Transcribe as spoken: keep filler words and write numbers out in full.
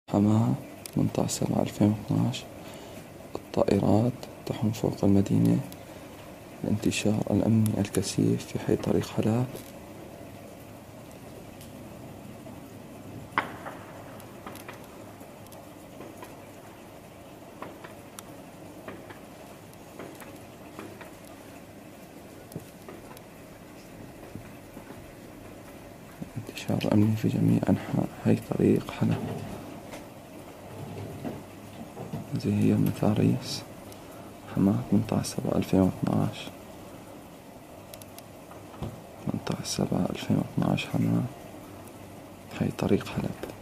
حماة ثمانية عشر سبعة ألفين واثناشر. الطائرات تحوم فوق المدينة. الانتشار الأمني الكثيف في حي طريق حلب. انتشار أمني في جميع أنحاء حي طريق حلب. هذه هي المتاريس. حماة ثمانية عشر سبعة ألفين واثناشر. ثمانية عشر سبعة ألفين واثناشر حماة حي طريق حلب.